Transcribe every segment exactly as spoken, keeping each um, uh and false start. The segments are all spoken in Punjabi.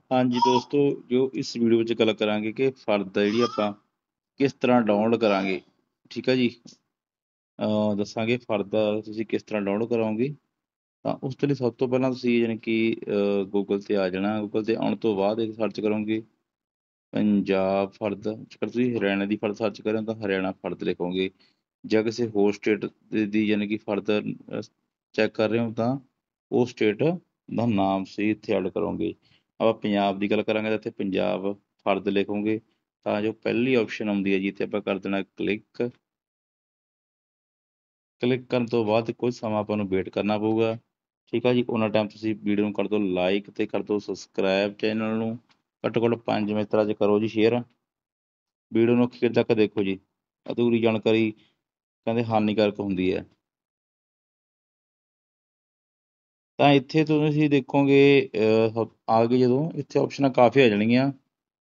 ਹਾਂਜੀ ਦੋਸਤੋ, ਜੋ ਇਸ ਵੀਡੀਓ ਵਿੱਚ ਗੱਲ ਕਰਾਂਗੇ ਕਿ ਫਰਦ ਆ ਜਿਹੜੀ ਆਪਾਂ ਕਿਸ ਤਰ੍ਹਾਂ ਡਾਊਨਲੋਡ ਕਰਾਂਗੇ। ਠੀਕ ਆ ਜੀ। ਅਹ ਦੱਸਾਂਗੇ ਫਰਦ ਤੁਸੀਂ ਕਿਸ ਤਰ੍ਹਾਂ ਡਾਊਨਲੋਡ ਕਰਾਓਗੇ। ਤਾਂ ਉਸ ਦੇ ਲਈ ਸਭ ਤੋਂ ਪਹਿਲਾਂ ਤੁਸੀਂ ਯਾਨੀ ਕਿ ਗੂਗਲ 'ਤੇ ਆ ਜਾਣਾ। ਗੂਗਲ 'ਤੇ ਆਉਣ ਤੋਂ ਬਾਅਦ ਇਹ ਸਰਚ ਕਰੋਗੇ ਪੰਜਾਬ ਫਰਦ। ਜੇਕਰ ਤੁਸੀਂ ਹਰਿਆਣਾ ਦੀ ਫਰਦ ਸਰਚ ਕਰਾਂ ਤਾਂ ਹਰਿਆਣਾ ਫਰਦ ਲਿਖੋਗੇ। ਜਾਂ ਕਿਸੇ ਹੋਰ ਸਟੇਟ ਦੀ ਯਾਨੀ ਕਿ ਫਰਦ ਚੈੱਕ ਕਰ ਰਹੇ ਹੋ ਤਾਂ ਉਹ ਸਟੇਟ ਦਾ ਨਾਮ ਸੀ ਇੱਥੇ ਐਡ ਕਰੋਗੇ। ਆਪਾਂ ਪੰਜਾਬ ਦੀ ਗੱਲ ਕਰਾਂਗੇ ਤਾਂ ਇੱਥੇ ਪੰਜਾਬ ਫਰਦ ਲਿਖੋਗੇ। ਤਾਂ ਜੋ ਪਹਿਲੀ ਆਪਸ਼ਨ ਆਉਂਦੀ ਹੈ ਜੀ ਇੱਥੇ ਆਪਾਂ ਕਰ ਦੇਣਾ ਕਲਿੱਕ। ਕਲਿੱਕ ਕਰਨ ਤੋਂ ਬਾਅਦ ਕੁਝ ਸਮਾਂ ਆਪਾਂ ਨੂੰ ਵੇਟ ਕਰਨਾ ਪਊਗਾ। ਠੀਕ ਆ ਜੀ। ਉਹਨਾਂ ਟਾਈਮ ਤੁਸੀਂ ਵੀਡੀਓ ਨੂੰ ਕਰ ਦਿਓ ਲਾਈਕ ਅਤੇ ਕਰ ਦਿਓ ਸਬਸਕ੍ਰਾਈਬ ਚੈਨਲ ਨੂੰ। ਘੱਟੋ ਘੱਟ ਪੰਜ ਮਿੰਟਾਂ 'ਚ ਕਰੋ ਜੀ ਸ਼ੇਅਰ। ਵੀਡੀਓ ਨੂੰ ਅਖੀਰ ਤੱਕ ਦੇਖੋ ਜੀ। ਅਧੂਰੀ ਜਾਣਕਾਰੀ ਕਹਿੰਦੇ ਹਾਨੀਕਾਰਕ ਹੁੰਦੀ ਹੈ। ਤਾਂ ਇੱਥੇ ਤੁਸੀਂ ਦੇਖੋਗੇ ਆ ਗਏ ਜਦੋਂ ਇੱਥੇ ਆਪਸ਼ਨਾਂ ਕਾਫੀ ਆ ਜਾਣਗੀਆਂ।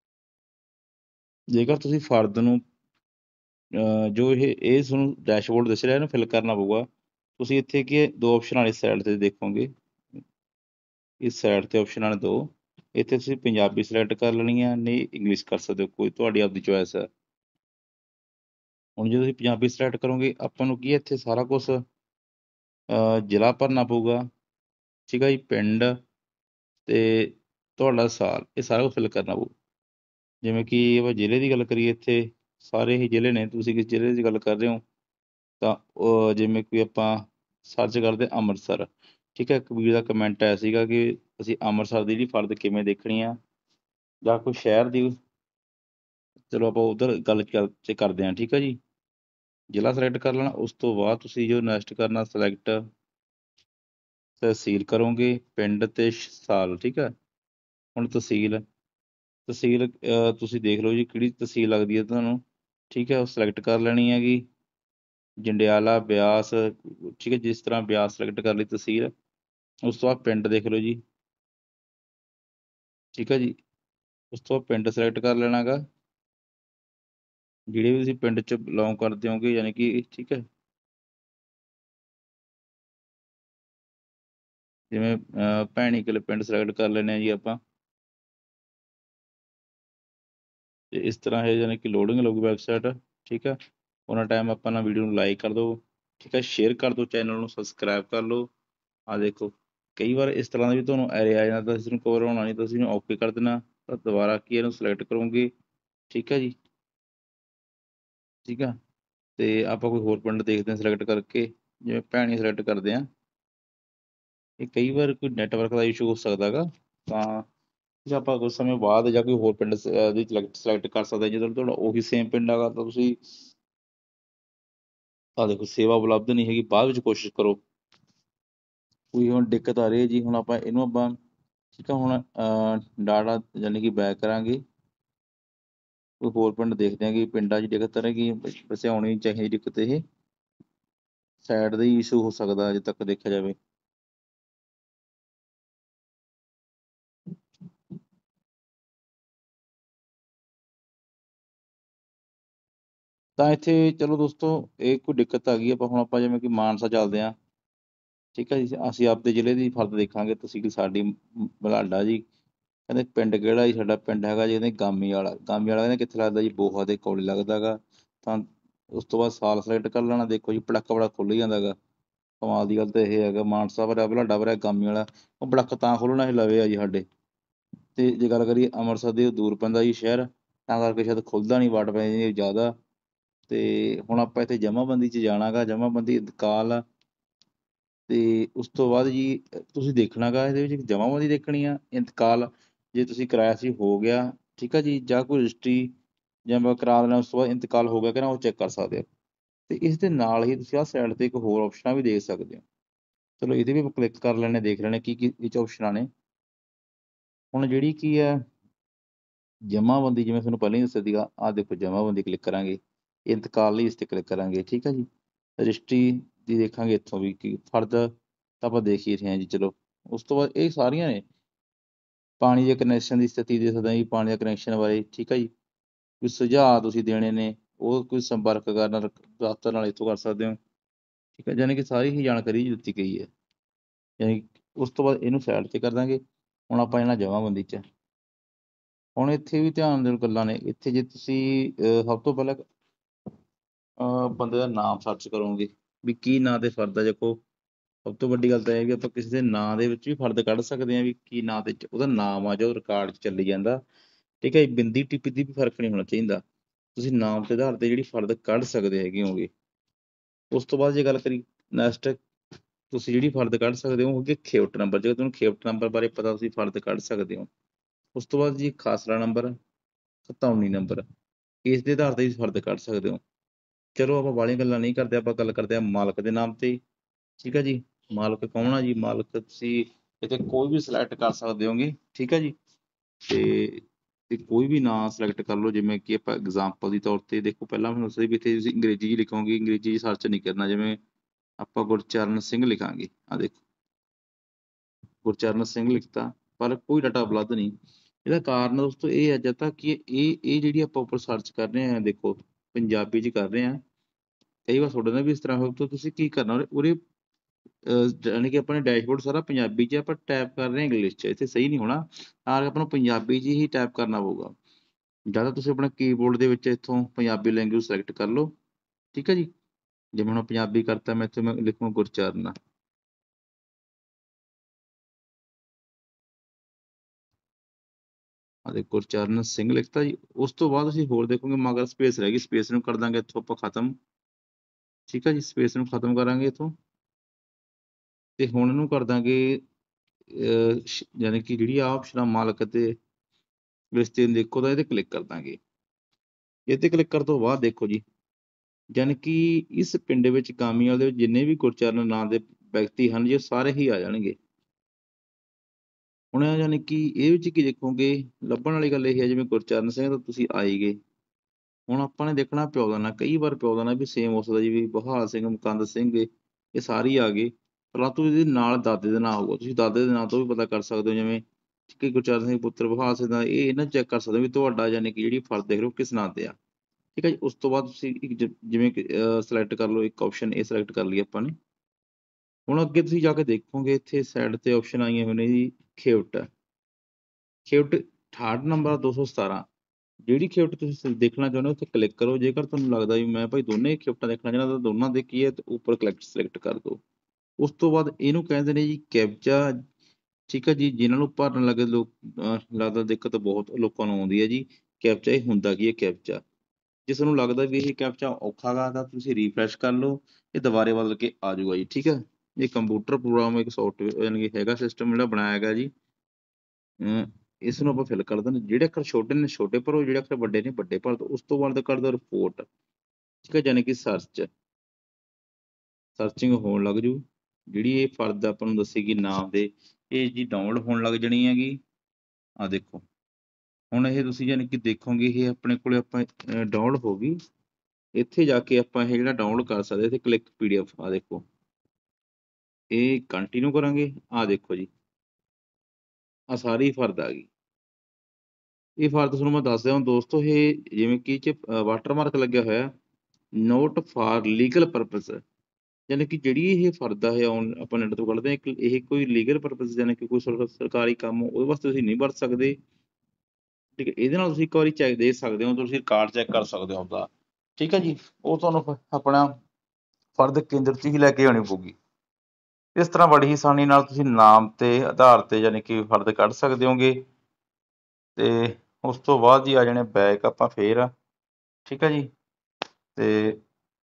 ਜੇਕਰ ਤੁਸੀਂ ਫਰਦ ਨੂੰ ਜੋ ਇਹ ਇਹ ਤੁਹਾਨੂੰ ਡੈਸ਼ਬੋਰਡ ਦਿਸ ਰਿਹਾ ਇਹਨੂੰ ਫਿਲ ਕਰਨਾ ਪਊਗਾ। ਤੁਸੀਂ ਇੱਥੇ ਕੀ ਦੋ ਆਪਸ਼ਨਾਂ ਵਾਲੀ ਸਾਈਡ 'ਤੇ ਦੇਖੋਗੇ। ਇਸ ਸਾਈਡ 'ਤੇ ਆਪਸ਼ਨਾਂ ਨੇ ਦੋ। ਇੱਥੇ ਤੁਸੀਂ ਪੰਜਾਬੀ ਸਿਲੈਕਟ ਕਰ ਲੈਣੀ ਆ, ਨਹੀਂ ਇੰਗਲਿਸ਼ ਕਰ ਸਕਦੇ ਹੋ, ਕੋਈ ਤੁਹਾਡੀ ਆਪਦੀ ਚੋਇਸ ਹੈ। ਹੁਣ ਜੇ ਤੁਸੀਂ ਪੰਜਾਬੀ ਸਿਲੈਕਟ ਕਰੋਗੇ ਆਪਾਂ ਨੂੰ ਕੀ ਇੱਥੇ ਸਾਰਾ ਕੁਛ ਜ਼ਿਲ੍ਹਾ ਭਰਨਾ ਪਊਗਾ। ਠੀਕ ਆ ਜੀ। ਪਿੰਡ ਅਤੇ ਤੁਹਾਡਾ ਸਾਲ ਇਹ ਸਾਰਾ ਕੁਛ ਫਿਲ ਕਰਨਾ ਪਊ। ਜਿਵੇਂ ਕਿ ਆਪਾਂ ਜ਼ਿਲ੍ਹੇ ਦੀ ਗੱਲ ਕਰੀਏ ਇੱਥੇ ਸਾਰੇ ਹੀ ਜ਼ਿਲ੍ਹੇ ਨੇ। ਤੁਸੀਂ ਕਿਸ ਜ਼ਿਲ੍ਹੇ ਦੀ ਗੱਲ ਕਰ ਰਹੇ ਹੋ ਤਾਂ ਜਿਵੇਂ ਕਿ ਆਪਾਂ ਸਰਚ ਕਰਦੇ ਅੰਮ੍ਰਿਤਸਰ। ਠੀਕ ਹੈ। ਇੱਕ ਵੀਰ ਦਾ ਕਮੈਂਟ ਆਇਆ ਸੀਗਾ ਕਿ ਅਸੀਂ ਅੰਮ੍ਰਿਤਸਰ ਦੀ ਜਿਹੜੀ ਫਰਦ ਕਿਵੇਂ ਦੇਖਣੀ ਆ ਜਾਂ ਕੋਈ ਸ਼ਹਿਰ ਦੀ। ਚਲੋ ਆਪਾਂ ਉੱਧਰ ਗੱਲ ਚ ਕਰਦੇ ਹਾਂ। ਠੀਕ ਆ ਜੀ। ਜ਼ਿਲ੍ਹਾ ਸਿਲੈਕਟ ਕਰ ਲੈਣਾ। ਉਸ ਤੋਂ ਬਾਅਦ ਤੁਸੀਂ ਜੋ ਨੈਕਸਟ ਕਰਨਾ ਸਿਲੈਕਟ ਤਹਿਸੀਲ ਕਰੋਗੇ, ਪਿੰਡ ਅਤੇ ਸਾਲ। ਠੀਕ ਹੈ। ਹੁਣ ਤਹਿਸੀਲ ਤਹਿਸੀਲ ਤੁਸੀਂ ਦੇਖ ਲਓ ਜੀ ਕਿਹੜੀ ਤਹਿਸੀਲ ਲੱਗਦੀ ਹੈ ਤੁਹਾਨੂੰ। ਠੀਕ ਹੈ। ਉਹ ਸਿਲੈਕਟ ਕਰ ਲੈਣੀ ਹੈਗੀ। ਜੰਡਿਆਲਾ, ਬਿਆਸ। ਠੀਕ ਹੈ। ਜਿਸ ਤਰ੍ਹਾਂ ਬਿਆਸ ਸਿਲੈਕਟ ਕਰ ਲਈ ਤਹਿਸੀਲ। ਉਸ ਤੋਂ ਬਾਅਦ ਪਿੰਡ ਦੇਖ ਲਓ ਜੀ। ਠੀਕ ਹੈ ਜੀ। ਉਸ ਤੋਂ ਬਾਅਦ ਪਿੰਡ ਸਿਲੈਕਟ ਕਰ ਲੈਣਾ ਗਾ ਜਿਹੜੇ ਵੀ ਤੁਸੀਂ ਪਿੰਡ 'ਚ ਬਿਲੋਂਗ ਕਰਦੇ ਹੋਗੇ ਯਾਨੀ ਕਿ। ਠੀਕ ਹੈ। ਜਿਵੇਂ ਭੈਣੀ ਕਲੇ ਪਿੰਡ ਸਿਲੈਕਟ ਕਰ ਲੈਂਦੇ ਹਾਂ ਜੀ ਆਪਾਂ। ਤੇ ਇਸ ਤਰ੍ਹਾਂ ਇਹ ਯਾਨੀ ਕਿ ਲੋਡਿੰਗ ਲਊਗੀ ਵੈਬਸਾਈਟ। ਠੀਕ ਹੈ। ਉਹਨਾਂ ਟਾਈਮ ਆਪਾਂ ਨਾ ਵੀਡੀਓ ਨੂੰ ਲਾਈਕ ਕਰ ਦਿਓ। ਠੀਕ ਹੈ। ਸ਼ੇਅਰ ਕਰ ਦਿਓ, ਚੈਨਲ ਨੂੰ ਸਬਸਕ੍ਰਾਈਬ ਕਰ ਲਓ। ਆਹ ਦੇਖੋ ਕਈ ਵਾਰ ਇਸ ਤਰ੍ਹਾਂ ਦਾ ਵੀ ਤੁਹਾਨੂੰ ਐਰੇ ਆ ਜਾਂਦਾ ਤਾਂ ਇਸਨੂੰ ਕਵਰ ਹੋਣਾ ਨਹੀਂ, ਤੁਸੀਂ ਇਹਨੂੰ ਓਕੇ ਕਰ ਦੇਣਾ ਤਾਂ ਦੁਬਾਰਾ ਕੀ ਇਹਨੂੰ ਸਿਲੈਕਟ ਕਰੋਗੇ। ਠੀਕ ਹੈ ਜੀ। ਠੀਕ ਆ। ਅਤੇ ਆਪਾਂ ਕੋਈ ਹੋਰ ਪਿੰਡ ਦੇਖਦੇ ਹਾਂ ਸਿਲੈਕਟ ਕਰਕੇ। ਜਿਵੇਂ ਭੈਣੀ ਸਿਲੈਕਟ ਕਰਦੇ ਹਾਂ। ਇਹ ਕਈ ਵਾਰ ਕੋਈ ਨੈਟਵਰਕ ਦਾ ਇਸ਼ੂ ਹੋ ਸਕਦਾ ਗਾ ਤਾਂ ਜਾਂ ਆਪਾਂ ਕੁਛ ਸਮੇਂ ਬਾਅਦ ਜਾਂ ਕੋਈ ਹੋਰ ਪਿੰਡ ਦੀ ਸਿਲੈਕਟ ਸਿਲੈਕਟ ਕਰ ਸਕਦੇ ਜਦੋਂ ਤੁਹਾਡਾ ਉਹੀ ਸੇਮ ਪਿੰਡ ਹੈਗਾ ਤਾਂ ਤੁਸੀਂ ਆਹ ਦੇਖੋ ਸੇਵਾ ਉਪਲਬਧ ਨਹੀਂ ਹੈਗੀ, ਬਾਅਦ ਵਿੱਚ ਕੋਸ਼ਿਸ਼ ਕਰੋ। ਕੋਈ ਹੁਣ ਦਿੱਕਤ ਆ ਰਹੀ ਹੈ ਜੀ। ਹੁਣ ਆਪਾਂ ਇਹਨੂੰ ਆਪਾਂ ਠੀਕ ਆ ਹੁਣ ਡਾਟਾ ਯਾਨੀ ਕਿ ਬੈਕ ਕਰਾਂਗੇ। ਕੋਈ ਹੋਰ ਪਿੰਡ ਦੇਖਦੇ ਹਾਂ ਕਿ ਪਿੰਡਾਂ 'ਚ ਦਿੱਕਤ ਰਹੇਗੀ। ਵੈਸੇ ਆਉਣੀ ਨਹੀਂ ਚਾਹੀਦੀ ਦਿੱਕਤ। ਇਹ ਸਾਈਡ ਦਾ ਹੀ ਇਸ਼ੂ ਹੋ ਸਕਦਾ ਅਜੇ ਤੱਕ ਦੇਖਿਆ ਜਾਵੇ। ਤਾਂ ਇੱਥੇ ਚਲੋ ਦੋਸਤੋ ਇਹ ਕੋਈ ਦਿੱਕਤ ਆ ਗਈ ਆਪਾਂ ਹੁਣ ਆਪਾਂ ਜਿਵੇਂ ਕਿ ਮਾਨਸਾ ਚੱਲਦੇ ਹਾਂ। ਠੀਕ ਹੈ ਜੀ। ਅਸੀਂ ਆਪਦੇ ਜ਼ਿਲ੍ਹੇ ਦੀ ਫਰਦ ਦੇਖਾਂਗੇ। ਤਹਿਸੀਲ ਸਾਡੀ ਬੁਢਲਾਡਾ ਜੀ। ਕਹਿੰਦੇ ਪਿੰਡ ਕਿਹੜਾ ਜੀ, ਸਾਡਾ ਪਿੰਡ ਹੈਗਾ ਜੀ ਕਹਿੰਦੇ ਗਾਮੀ ਵਾਲਾ। ਗਾਮੀ ਵਾਲਾ ਕਹਿੰਦੇ ਕਿੱਥੇ ਲੱਗਦਾ ਜੀ, ਬੋਹਾ ਦੇ ਕੋਲ ਲੱਗਦਾ ਗਾ। ਤਾਂ ਉਸ ਤੋਂ ਬਾਅਦ ਸਾਲ ਸਿਲੈਕਟ ਕਰ ਲੈਣਾ। ਦੇਖੋ ਜੀ ਪੜਾਕਾ ਬੜਾ ਖੁੱਲ੍ਹ ਜਾਂਦਾ ਗਾ। ਕਮਾਲ ਦੀ ਗੱਲ ਤਾਂ ਇਹ ਹੈਗਾ ਮਾਨਸਾ ਭਰਿਆ ਬੁਢਲਾਡਾ ਭਰਿਆ ਗਾਮੀ ਵਾਲਾ। ਉਹ ਪੜਾਕਾ ਤਾਂ ਖੋਲ੍ਹਣਾ ਇਹ ਲਵੇ ਆ ਜੀ ਸਾਡੇ। ਅਤੇ ਜੇ ਗੱਲ ਕਰੀਏ ਅੰਮ੍ਰਿਤਸਰ ਦੀ, ਉਹ ਦੂਰ ਪੈਂਦਾ ਜੀ ਸ਼ਹਿਰ, ਤਾਂ ਕਰਕੇ ਸ਼ਾਇਦ ਖੁੱਲ੍ਹਦਾ ਨਹੀਂ, ਵਾਟ ਪੈ ਜਾਂਦੀ ਜ਼ਿਆਦਾ। ਅਤੇ ਹੁਣ ਆਪਾਂ ਇੱਥੇ ਜਮ੍ਹਾਂਬੰਦੀ 'ਚ ਜਾਣਾ ਗਾ। ਜਮ੍ਹਾਂਬੰਦੀ ਇੰਤਕਾਲ ਅਤੇ ਉਸ ਤੋਂ ਬਾਅਦ ਜੀ ਤੁਸੀਂ ਦੇਖਣਾ ਗਾ ਇਹਦੇ ਵਿੱਚ ਜਮ੍ਹਾਂਬੰਦੀ ਦੇਖਣੀ ਆ, ਇੰਤਕਾਲ ਜੇ ਤੁਸੀਂ ਕਰਾਇਆ ਸੀ ਹੋ ਗਿਆ। ਠੀਕ ਆ ਜੀ। ਜਾਂ ਕੋਈ ਰਜਿਸਟਰੀ ਜਾਂ ਆਪਾਂ ਕਰਾ ਦੇਣਾ ਉਸ ਤੋਂ ਬਾਅਦ ਇੰਤਕਾਲ ਹੋ ਗਿਆ ਕਿ ਨਾ ਉਹ ਚੈੱਕ ਕਰ ਸਕਦੇ ਹੋ। ਅਤੇ ਇਸ ਦੇ ਨਾਲ ਹੀ ਤੁਸੀਂ ਆਹ ਸਾਈਡ 'ਤੇ ਇੱਕ ਹੋਰ ਆਪਸ਼ਨਾਂ ਵੀ ਦੇਖ ਸਕਦੇ ਹੋ। ਚਲੋ ਇਹਦੇ ਵੀ ਆਪਾਂ ਕਲਿੱਕ ਕਰ ਲੈਂਦੇ, ਦੇਖ ਲੈਂਦੇ ਕੀ ਕੀ ਇਹ 'ਚ ਆਪਸ਼ਨਾਂ ਨੇ। ਹੁਣ ਜਿਹੜੀ ਕੀ ਹੈ ਜਮ੍ਹਾਂਬੰਦੀ, ਜਿਵੇਂ ਤੁਹਾਨੂੰ ਪਹਿਲਾਂ ਹੀ ਦੱਸਿਆ ਸੀਗਾ, ਆਹ ਦੇਖੋ ਜਮ੍ਹਾਂਬੰਦੀ ਕਲਿੱਕ ਕਰਾਂਗੇ। ਇੰਤਕਾਲ ਲਈ ਇਸ 'ਤੇ ਕਲਿੱਕ ਕਰਾਂਗੇ। ਠੀਕ ਆ ਜੀ। ਰਜਿਸਟਰੀ ਦੀ ਦੇਖਾਂਗੇ ਇੱਥੋਂ ਵੀ ਕੀ ਫਰਦ ਤਾਂ ਆਪਾਂ ਦੇਖ ਹੀ ਰਹੇ ਹਾਂ ਜੀ। ਚਲੋ ਉਸ ਤੋਂ ਬਾਅਦ ਇਹ ਸਾਰੀਆਂ ਨੇ ਪਾਣੀ ਦੇ ਕਨੈਕਸ਼ਨ ਦੀ ਸਥਿਤੀ ਦੇ ਸਕਦੇ ਜੀ, ਪਾਣੀ ਦਾ ਕਨੈਕਸ਼ਨ ਬਾਰੇ। ਠੀਕ ਆ ਜੀ। ਕੋਈ ਸੁਝਾਅ ਤੁਸੀਂ ਦੇਣੇ ਨੇ ਉਹ ਕੋਈ ਸੰਪਰਕ ਕਰਨਾ ਦਫ਼ਤਰ ਨਾਲ ਇੱਥੋਂ ਕਰ ਸਕਦੇ ਹੋ। ਠੀਕ ਹੈ। ਯਾਨੀ ਕਿ ਸਾਰੀ ਹੀ ਜਾਣਕਾਰੀ ਦਿੱਤੀ ਗਈ ਹੈ। ਯਾਨੀ ਉਸ ਤੋਂ ਬਾਅਦ ਇਹਨੂੰ ਸਾਈਡ 'ਤੇ ਕਰ ਦਾਂਗੇ। ਹੁਣ ਆਪਾਂ ਇਹਨਾਂ ਜਮ੍ਹਾਂਬੰਦੀ 'ਚ ਹੁਣ ਇੱਥੇ ਵੀ ਧਿਆਨ ਦੇਣ ਗੱਲਾਂ ਨੇ। ਇੱਥੇ ਜੇ ਤੁਸੀਂ ਅਹ, ਸਭ ਤੋਂ ਪਹਿਲਾਂ ਅਹ, ਬੰਦੇ ਦਾ ਨਾਮ ਸਰਚ ਕਰੋਗੇ ਵੀ ਕੀ ਨਾਂ ਤੇ ਫਰਦ ਆ। ਦੇਖੋ ਸਭ ਤੋਂ ਵੱਡੀ ਗੱਲ ਤਾਂ ਇਹ ਹੈ ਵੀ ਆਪਾਂ ਕਿਸੇ ਦੇ ਨਾਂ ਦੇ ਵਿੱਚ ਵੀ ਫਰਦ ਕੱਢ ਸਕਦੇ ਹਾਂ ਵੀ ਕੀ ਨਾਂ ਤੇ ਚ- ਉਹਦਾ ਨਾਮ ਆ ਜੋ ਰਿਕਾਰਡ 'ਚ ਚੱਲੀ ਜਾਂਦਾ। ਠੀਕ ਹੈ ਜੀ, ਬਿੰਦੀ ਟਿੱਪੀ ਦੀ ਵੀ ਫਰਕ ਨਹੀਂ ਹੋਣਾ ਚਾਹੀਦਾ। ਤੁਸੀਂ ਨਾਮ ਦੇ ਆਧਾਰ ਤੇ ਜਿਹੜੀ ਫਰਦ ਕੱਢ ਸਕਦੇ ਹੈਗੇ ਹੋਗੇ। ਉਸ ਤੋਂ ਬਾਅਦ ਜੇ ਗੱਲ ਕਰੀ ਨੈਕਸਟ, ਤੁਸੀਂ ਜਿਹੜੀ ਫਰਦ ਕੱਢ ਸਕਦੇ ਹੋ ਹੋਗੇ ਖੇਵਟ ਨੰਬਰ। ਜੇ ਤੁਹਾਨੂੰ ਖੇਵਟ ਨੰਬਰ ਬਾਰੇ ਪਤਾ ਤੁਸੀਂ ਫਰਦ ਕੱਢ ਸਕਦੇ ਹੋ। ਉਸ ਤੋਂ ਬਾਅਦ ਜੀ ਖਾਸਰਾ ਨੰਬਰ, ਸਤਾਉਣੀ ਨੰਬਰ, ਇਸ ਦੇ ਆਧਾਰ ਤੇ ਤੁਸੀਂ ਫਰਦ ਕੱਢ ਸਕਦੇ ਹੋ। ਚਲੋ ਆਪਾਂ ਵਾਲੀਆਂ ਗੱਲਾਂ ਨਹੀਂ ਕਰਦੇ, ਆਪਾਂ ਗੱਲ ਕਰਦੇ ਹਾਂ ਮਾਲਕ ਦੇ ਨਾਮ ਤੇ। ਠੀਕ ਹੈ ਜੀ, ਮਾਲਕ ਕੌਣ ਆ ਜੀ? ਮਾਲਕ ਤੁਸੀਂ ਇੱਥੇ ਕੋਈ ਵੀ ਸਿਲੈਕਟ ਕਰ ਸਕਦੇ ਹੋਗੇ। ਠੀਕ ਹੈ ਜੀ, ਤੇ ਤੇ ਕੋਈ ਵੀ ਨਾਂ ਸਿਲੈਕਟ ਕਰ ਲਓ। ਜਿਵੇਂ ਕਿ ਆਪਾਂ ਐਗਜ਼ਾਮਪਲ ਦੇ ਤੌਰ ਤੇ ਦੇਖੋ, ਪਹਿਲਾਂ ਮੈਂ ਦੱਸਿਆ ਵੀ ਇੱਥੇ ਤੁਸੀਂ ਅੰਗਰੇਜ਼ੀ 'ਚ ਲਿਖੋਗੇ, ਅੰਗਰੇਜ਼ੀ 'ਚ ਸਰਚ ਨਹੀਂ ਕਰਨਾ। ਜਿਵੇਂ ਆਪਾਂ ਗੁਰਚਰਨ ਸਿੰਘ ਲਿਖਾਂਗੇ, ਆ ਦੇਖੋ ਗੁਰਚਰਨ ਸਿੰਘ ਲਿਖਤਾ, ਪਰ ਕੋਈ ਡਾਟਾ ਉਪਲਬਧ ਨਹੀਂ। ਇਹਦਾ ਕਾਰਨ ਦੋਸਤੋ ਇਹ ਹੈ, ਜਦ ਤੱਕ ਕਿ ਇਹ ਇਹ ਜਿਹੜੀ ਆਪਾਂ ਉੱਪਰ ਸਰਚ ਕਰ ਰਹੇ ਹਾਂ, ਦੇਖੋ ਪੰਜਾਬੀ 'ਚ ਕਰ ਰਹੇ ਹਾਂ। ਕਈ ਵਾਰ ਤੁਹਾਡੇ ਨਾਲ ਵੀ ਇਸ ਤਰ੍ਹਾਂ ਹੋ, ਤਾਂ ਤੁਸੀਂ ਕੀ ਕਰਨਾ ਉਰੇ ਉਰੇ, ਅਹ, ਜਾਣੀ ਕਿ ਆਪਣੇ ਡੈਸ਼ਬੋਰਡ ਸਾਰਾ ਪੰਜਾਬੀ 'ਚ, ਆਪਾਂ ਟਾਈਪ ਕਰ ਰਹੇ ਹਾਂ ਇੰਗਲਿਸ਼ 'ਚ, ਇੱਥੇ ਸਹੀ ਨਹੀਂ ਹੋਣਾ। ਤਾਂ ਆਪਾਂ ਨੂੰ ਪੰਜਾਬੀ 'ਚ ਹੀ ਟਾਈਪ ਕਰਨਾ ਪਊਗਾ। ਜਾਂ ਤਾਂ ਤੁਸੀਂ ਆਪਣਾ ਕੀਬੋਰਡ ਦੇ ਵਿੱਚ ਇੱਥੋਂ ਪੰਜਾਬੀ ਲੈਂਗੁਏਜ ਸਿਲੈਕਟ ਕਰ ਲਓ। ਠੀਕ ਹੈ ਜੀ, ਜਿਵੇਂ ਹੁਣ ਪੰਜਾਬੀ ਕਰਤਾ ਮੈਂ, ਇੱਥੇ ਮੈਂ ਲਿਖੂੰਗਾ ਗੁਰਚਰਨ। ਅਤੇ ਗੁਰਚਰਨ ਸਿੰਘ ਲਿਖਤਾ ਜੀ। ਉਸ ਤੋਂ ਬਾਅਦ ਅਸੀਂ ਹੋਰ ਦੇਖੋਗੇ ਮਗਰ ਸਪੇਸ ਰਹਿ ਗਈ, ਸਪੇਸ ਨੂੰ ਕਰ ਦਾਂਗੇ ਇੱਥੋਂ ਆਪਾਂ ਖਤਮ। ਠੀਕ ਹੈ ਜੀ, ਸਪੇਸ ਨੂੰ ਖਤਮ ਕਰਾਂਗੇ ਇੱਥੋਂ, ਤੇ ਹੁਣ ਇਹਨੂੰ ਕਰ ਦਾਂਗੇ ਅਹ, ਸ਼- ਯਾਨੀ ਕਿ ਜਿਹੜੀ ਆ ਆਪਸ਼ਨ ਆ ਮਾਲਕ ਤੇ ਰਿਸ਼ਤੇ ਨੂੰ ਦੇਖੋ ਤਾਂ ਇਹਦੇ ਕਲਿੱਕ ਕਰ ਦਾਂਗੇ। ਇਹ ਤੇ ਕਲਿੱਕ ਕਰਨ ਤੋਂ ਬਾਅਦ ਦੇਖੋ ਜੀ, ਯਾਨੀ ਕਿ ਇਸ ਪਿੰਡ ਵਿੱਚ ਕਾਮੀਵਾਲ ਦੇ ਵਿੱਚ ਜਿੰਨੇ ਵੀ ਗੁਰਚਰਨ ਨਾਂ ਦੇ ਵਿਅਕਤੀ ਹਨ ਜੀ, ਉਹ ਸਾਰੇ ਹੀ ਆ ਜਾਣਗੇ। ਹੁਣ ਯਾਨੀ ਕਿ ਇਹ ਵਿੱਚ ਕੀ ਦੇਖੋਗੇ, ਲੱਭਣ ਵਾਲੀ ਗੱਲ ਇਹ ਹੈ, ਜਿਵੇਂ ਗੁਰਚਰਨ ਸਿੰਘ ਤਾਂ ਤੁਸੀਂ ਆਏ ਗਏ। ਹੁਣ ਆਪਾਂ ਨੇ ਦੇਖਣਾ ਪਿਓ ਦਾ ਨਾਂ, ਕਈ ਵਾਰ ਪਿਓ ਦਾ ਨਾਂ ਵੀ ਸੇਮ ਹੋ ਸਕਦਾ ਜੀ, ਵੀ ਬਹਾਲ ਸਿੰਘ, ਮੁਕੰਦ ਸਿੰਘ, ਇਹ ਸਾਰੇ ਹੀ ਆ ਗਏ। ਪਰੰਤੂ ਇਹਦੇ ਨਾਲ ਦਾਦੇ ਦਾ ਨਾਂ ਆਊਗਾ, ਤੁਸੀਂ ਦਾਦੇ ਦੇ ਨਾਂ ਤੋਂ ਵੀ ਪਤਾ ਕਰ ਸਕਦੇ ਹੋ। ਜਿਵੇਂ ਕਿ ਗੁਰਚਰਨ ਸਿੰਘ ਪੁੱਤਰ ਬਹਾਲ ਸਿੰਘ ਦਾ, ਇਹ ਇਹਨਾਂ ਚੈੱਕ ਕਰ ਸਕਦੇ ਹੋ ਵੀ ਤੁਹਾਡਾ ਯਾਨੀ ਕਿ ਜਿਹੜੀ ਫਰਦ ਦੇਖ ਰਹੇ ਹੋ ਕਿਸ ਨਾਂ ਤੇ ਆ। ਠੀਕ ਹੈ ਜੀ, ਉਸ ਤੋਂ ਬਾਅਦ ਤੁਸੀਂ ਇੱਕ ਜ- ਜਿਵੇਂ ਕਿ ਸਿਲੈਕਟ ਕਰ ਲਓ, ਇੱਕ ਆਪਸ਼ਨ ਇਹ ਸਿਲੈਕਟ ਕਰ ਲਈ ਆਪਾਂ ਨੇ। ਹੁਣ ਅੱਗੇ ਤੁਸੀਂ ਜਾ ਕੇ ਦੇਖੋਗੇ, ਇੱਥੇ ਸਾਈਡ ਤੇ ਆਪਸ਼ਨ ਆਈਆਂ ਹੋਈਆਂ ਨੇ ਜੀ, ਖੇਵਟ। ਖੇਵਟ ਅਠਾਹਠ ਨੰਬਰ ਦੋ ਸੌ ਸਤਾਰਾਂ, ਜਿਹੜੀ ਖੇਵਟ ਤੁਸੀਂ ਦੇਖਣਾ ਚਾਹੁੰਦੇ ਹੋ ਉੱਥੇ ਕਲਿੱਕ ਕਰੋ। ਜੇਕਰ ਤੁਹਾਨੂੰ ਲੱਗਦਾ ਵੀ ਮੈਂ ਭਾਈ ਦੋਨੇ ਖੇਵਟਾਂ ਦੇਖਣਾ ਚਾਹੁੰਦਾ, ਤਾਂ ਦੋਨਾਂ ਦੇ ਕੀ ਹੈ, ਤੇ ਉੱਪਰ ਕਲੈਕਟ ਸਿਲੈਕਟ ਕਰ ਦਿਓ। ਉਸ ਤੋਂ ਬਾਅਦ ਇਹਨੂੰ ਕਹਿੰਦੇ ਨੇ ਜੀ ਕੈਪਚਾ। ਠੀਕ ਹੈ ਜੀ, ਜਿਨ੍ਹਾਂ ਨੂੰ ਭਰਨ ਲੱਗੇ ਲੋਕ ਅਹ ਲੱਗਦਾ ਦਿੱਕਤ ਬਹੁਤ ਲੋਕਾਂ ਨੂੰ ਆਉਂਦੀ ਹੈ ਜੀ। ਕੈਪਚਾ ਇਹ ਹੁੰਦਾ ਕੀ ਹੈ? ਕੈਪਚਾ, ਜਿਸ ਨੂੰ ਲੱਗਦਾ ਵੀ ਇਹ ਕੈਪਚਾ ਔਖਾ ਗਾ, ਤਾਂ ਤੁਸੀਂ ਰੀਫਰੈਸ਼ ਕਰ ਲਓ, ਇਹ ਦੁਬਾਰੇ ਬਦਲ ਕੇ ਆ ਜਾਊਗਾ ਜੀ। ਠੀਕ ਹੈ, ਇਹ ਕੰਪਿਊਟਰ ਪ੍ਰੋਗਰਾਮ, ਇੱਕ ਸੌਫਟਵੇਅਰ ਯਾਨੀ ਕਿ ਹੈਗਾ ਸਿਸਟਮ ਜਿਹੜਾ ਬਣਾਇਆ ਗਿਆ ਜੀ। ਅਮ ਇਸ ਨੂੰ ਆਪਾਂ ਫਿਲ ਕਰ ਦਿੰਦੇ, ਜਿਹੜੇ ਅੱਖਰ ਛੋਟੇ ਨੇ ਛੋਟੇ ਭਰੋ, ਜਿਹੜੇ ਅੱਖਰ ਵੱਡੇ ਨੇ ਵੱਡੇ ਭਰ ਦਿਓ। ਉਸ ਤੋਂ ਬਾਅਦ ਕਰ ਦਿਓ ਰਿਪੋਰਟ। ਠੀਕ ਹੈ, ਯਾਨੀ ਕਿ ਸਰਚ, ਸਰਚਿੰਗ ਹੋਣ ਲੱਗ ਜੂ। ਜਿਹੜੀ ਇਹ ਫਰਦ ਆਪਾਂ ਨੂੰ ਦੱਸੇਗੀ ਨਾਮ ਦੇ, ਇਹ ਜੀ ਡਾਊਨਲੋਡ ਹੋਣ ਲੱਗ ਜਾਣੀ ਹੈਗੀ। ਆ ਦੇਖੋ, ਹੁਣ ਇਹ ਤੁਸੀਂ ਯਾਨੀ ਕਿ ਦੇਖੋਗੇ ਇਹ ਆਪਣੇ ਕੋਲੇ ਆਪਾਂ ਡਾਊਨਲੋਡ ਹੋ ਗਈ। ਇੱਥੇ ਜਾ ਕੇ ਆਪਾਂ ਇਹ ਜਿਹੜਾ ਡਾਊਨਲੋਡ ਕਰ ਸਕਦੇ, ਇੱਥੇ ਕਲਿੱਕ ਪੀ ਡੀ ਐਫ। ਆ ਦੇਖੋ, ਇਹ ਕੰਟੀਨਿਊ ਕਰਾਂਗੇ। ਆ ਦੇਖੋ ਜੀ, ਆ ਸਾਰੀ ਫਰਦ ਆ ਗਈ। ਇਹ ਫਰਦ ਤੁਹਾਨੂੰ ਮੈਂ ਦੱਸ ਦਿਆਂ ਦੋਸਤੋ, ਇਹ ਜਿਵੇਂ ਕਿ ਚ ਵਾਟਰ ਮਾਰਕ ਲੱਗਿਆ ਹੋਇਆ, ਨੋਟ ਫਾਰ ਲੀਗਲ ਪਰਪਸ। ਯਾਨੀ ਕਿ ਜਿਹੜੀ ਇਹ ਫਰਦ ਆ, ਇਹ ਆਨ ਆਪਾਂ ਨੈਟ ਤੋਂ ਕੱਢਦੇ ਹਾਂ, ਇੱਕ ਇਹ ਕੋਈ ਲੀਗਲ ਪਰਪਸ ਯਾਨੀ ਕਿ ਕੋਈ ਸਰ- ਸਰਕਾਰੀ ਕੰਮ, ਉਹਦੇ ਵਾਸਤੇ ਤੁਸੀਂ ਨਹੀਂ ਵਰਤ ਸਕਦੇ। ਠੀਕ ਹੈ, ਇਹਦੇ ਨਾਲ ਤੁਸੀਂ ਇੱਕ ਵਾਰੀ ਚੈੱਕ ਦੇ ਸਕਦੇ ਹੋ, ਤੁਸੀਂ ਰਿਕਾਰਡ ਚੈੱਕ ਕਰ ਸਕਦੇ ਹੋ ਆਪਦਾ। ਠੀਕ ਹੈ ਜੀ, ਉਹ ਤੁਹਾਨੂੰ ਫ- ਆਪਣਾ ਫਰਦ ਕੇਂਦਰ 'ਚ ਹੀ ਲੈ ਕੇ ਆਉਣੀ ਪਊਗੀ। ਇਸ ਤਰ੍ਹਾਂ ਬੜੀ ਹੀ ਆਸਾਨੀ ਨਾਲ ਤੁਸੀਂ ਨਾਮ ਤੇ ਆਧਾਰ ਤੇ ਯਾਨੀ ਕਿ ਫਰਦ ਕੱਢ ਸਕਦੇ ਹੋਗੇ। ਤੇ ਉਸ ਤੋਂ ਬਾਅਦ ਜੀ ਆ ਜਾਣੇ ਬੈਕ ਆਪਾਂ ਫੇਰ। ਠੀਕ ਹੈ ਜੀ, ਤੇ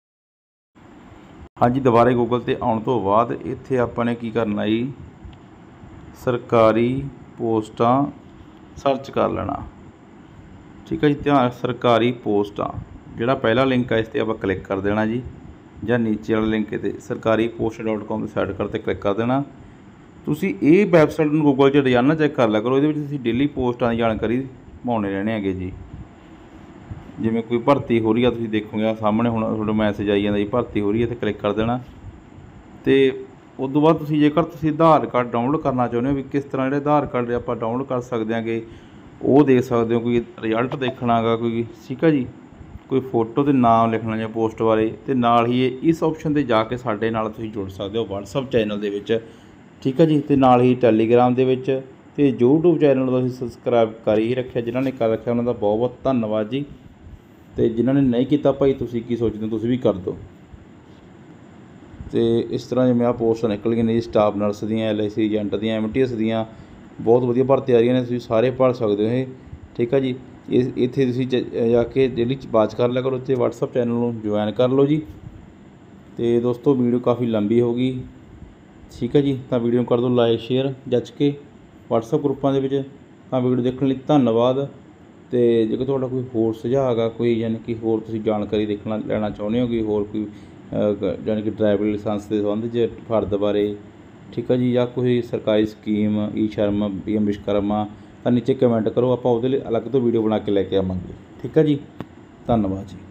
ਹਾਂਜੀ ਦੁਬਾਰੇ ਗੂਗਲ ਤੇ ਆਉਣ ਤੋਂ ਬਾਅਦ ਇੱਥੇ ਆਪਾਂ ਨੇ ਕੀ ਕਰਨਾ ਜੀ, ਸਰਕਾਰੀ ਪੋਸਟਾਂ ਸਰਚ ਕਰ ਲੈਣਾ। ਠੀਕ ਹੈ ਜੀ, ਧਿਆਨ, ਸਰਕਾਰੀ ਪੋਸਟਾਂ, ਜਿਹੜਾ ਪਹਿਲਾ ਲਿੰਕ ਆ ਇਸ 'ਤੇ ਆਪਾਂ ਕਲਿੱਕ ਕਰ ਦੇਣਾ ਜੀ, ਜਾਂ ਨੀਚੇ ਵਾਲਾ ਲਿੰਕ 'ਤੇ ਸਰਕਾਰੀ ਪੋਸਟ ਡਾਟ ਕੋਮ 'ਤੇ ਸਾਈਡ ਕਰ 'ਤੇ ਕਲਿੱਕ ਕਰ ਦੇਣਾ। ਤੁਸੀਂ ਇਹ ਵੈਬਸਾਈਟ ਨੂੰ ਗੂਗਲ 'ਚ ਰੋਜ਼ਾਨਾ ਚੈੱਕ ਕਰ ਲਿਆ ਕਰੋ, ਇਹਦੇ ਵਿੱਚ ਤੁਸੀਂ ਡੇਲੀ ਪੋਸਟਾਂ ਦੀ ਜਾਣਕਾਰੀ ਪਾਉਣੇ ਰਹਿਣੇ ਹੈਗੇ ਜੀ। ਜਿਵੇਂ ਕੋਈ ਭਰਤੀ ਹੋ ਰਹੀ ਆ, ਤੁਸੀਂ ਦੇਖੋਗੇ ਸਾਹਮਣੇ ਹੁਣ ਤੁਹਾਡਾ ਮੈਸੇਜ ਆਈ ਜਾਂਦਾ ਜੀ, ਭਰਤੀ ਹੋ ਰਹੀ ਹੈ, ਇੱਥੇ ਕਲਿੱਕ ਕਰ ਦੇਣਾ। ਅਤੇ ਉਸ ਤੋਂ ਬਾਅਦ ਤੁਸੀਂ ਜੇਕਰ ਤੁਸੀਂ ਆਧਾਰ ਕਾਰਡ ਡਾਊਨਲੋਡ ਕਰਨਾ ਚਾਹੁੰਦੇ ਹੋ ਵੀ ਕਿਸ ਤਰ੍ਹਾਂ ਜਿਹੜੇ ਆਧਾਰ ਕਾਰਡ ਆਪਾਂ ਡਾਊਨਲੋਡ ਕਰ ਸਕਦੇ ਹਾਂਗੇ, ਉਹ ਦੇਖ ਸਕਦੇ ਹੋ। ਕੋਈ ਰਿਜ਼ਲਟ ਦੇਖਣਾ ਗਾ ਕੋਈ, ਠੀਕ ਹੈ ਜੀ, ਕੋਈ ਫੋਟੋ 'ਤੇ ਨਾਮ ਲਿਖਣਾ ਜਾਂ ਪੋਸਟ ਬਾਰੇ, ਅਤੇ ਨਾਲ ਹੀ ਇਹ ਇਸ ਆਪਸ਼ਨ 'ਤੇ ਜਾ ਕੇ ਸਾਡੇ ਨਾਲ ਤੁਸੀਂ ਜੁੜ ਸਕਦੇ ਹੋ ਵਟਸਐਪ ਚੈਨਲ ਦੇ ਵਿੱਚ। ਠੀਕ ਹੈ ਜੀ, ਅਤੇ ਨਾਲ ਹੀ ਟੈਲੀਗ੍ਰਾਮ ਦੇ ਵਿੱਚ, ਤੇ YouTube ਚੈਨਲ ਨੂੰ ਤੁਸੀਂ ਸਬਸਕ੍ਰਾਈਬ ਕਰ ਹੀ ਰੱਖਿਆ। ਜਿਨ੍ਹਾਂ ਨੇ ਕਰ ਰੱਖਿਆ ਉਹਨਾਂ ਦਾ ਬਹੁਤ ਬਹੁਤ ਧੰਨਵਾਦ ਜੀ। ਤੇ ਜਿਨ੍ਹਾਂ ਨੇ ਨਹੀਂ ਕੀਤਾ ਭਾਈ ਤੁਸੀਂ ਕੀ ਸੋਚਦੇ ਹੋ, ਤੁਸੀਂ ਵੀ ਕਰ ਦਿਓ। ਤੇ ਇਸ ਤਰ੍ਹਾਂ ਜਿਵੇਂ ਆਹ ਪੋਸਟਾਂ ਨਿਕਲ ਗਈਆਂ ਨੇ ਜੀ ਸਟਾਫ ਨਰਸ ਦੀਆਂ, ਐਲ ਆਈ ਸੀ ਏਜੰਟ ਦੀਆਂ, ਐਮ ਟੀ ਐਸ ਦੀਆਂ, ਬਹੁਤ ਵਧੀਆ ਭਰਤੀ ਆ ਰਹੀਆਂ ਨੇ। ਤੁਸੀਂ ਸਾਰੇ ਭਰ ਸਕਦੇ ਹੋ ਇਹ, ਠੀਕ ਆ ਜੀ। ਇਸ ਇੱਥੇ ਤੁਸੀਂ ਜਾ ਕੇ ਡੇਲੀ ਵਾਚ ਕਰ ਲਿਆ ਕਰੋ, ਅਤੇ ਵਟਸਐਪ ਚੈਨਲ ਨੂੰ ਜੁਆਇਨ ਕਰ ਲਓ ਜੀ। ਤੇ ਦੋਸਤੋ ਵੀਡੀਓ ਕਾਫੀ ਲੰਬੀ ਹੋ ਗਈ, ਠੀਕ ਹੈ ਜੀ। ਤਾਂ ਵੀਡੀਓ ਨੂੰ ਕਰ ਦਿਓ ਲਾਈਕ ਸ਼ੇਅਰ ਜੱਜ ਕੇ ਵਟਸਐਪ ਗਰੁੱਪਾਂ ਦੇ ਵਿੱਚ। ਤਾਂ ਵੀਡੀਓ ਦੇਖਣ ਲਈ ਧੰਨਵਾਦ। ਅਤੇ ਜੇਕਰ ਤੁਹਾਡਾ ਕੋਈ ਹੋਰ ਸੁਝਾਅ ਹੈਗਾ, ਕੋਈ ਯਾਨੀ ਕਿ ਹੋਰ ਤੁਸੀਂ ਜਾਣਕਾਰੀ ਦੇਖਣਾ ਲੈਣਾ ਚਾਹੁੰਦੇ ਹੋ, ਕਿ ਹੋਰ ਕੋਈ ਯਾਨੀ ਕਿ ਡਰਾਈਵਿੰਗ ਲਾਇਸੈਂਸ ਦੇ ਸੰਬੰਧ 'ਚ ਫਰਦ ਬਾਰੇ, ਠੀਕ ਹੈ ਜੀ, ਜਾਂ ਕੋਈ ਸਰਕਾਰੀ ਸਕੀਮ ਈ ਸ਼ਰਮ, ਪੀ ਐਮ ਵਿਸ਼ਵਕਰਮਾ, ਤਾਂ ਨੀਚੇ ਕਮੈਂਟ ਕਰੋ। ਆਪਾਂ ਉਹਦੇ ਲਈ ਅਲੱਗ ਤੋਂ ਵੀਡੀਓ ਬਣਾ ਕੇ ਲੈ ਕੇ ਆਵਾਂਗੇ, ਠੀਕ ਹੈ ਜੀ। ਧੰਨਵਾਦ ਜੀ।